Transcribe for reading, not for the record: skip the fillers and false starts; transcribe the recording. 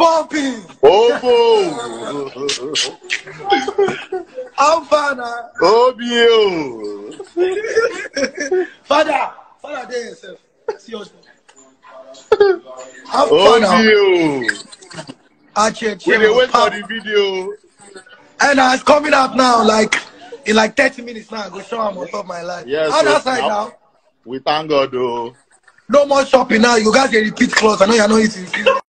Hushpuppi. Oh, I'm Father. Obio. Father, there yourself. See Hushpuppi. I'm Father. Obio. We dey wait for the video. And it's coming out now, like in like 30 minutes now. I go show him on top of my life. Yes. On that side now. We thank God though. No more shopping now. You guys can repeat clothes. I know you're not eating.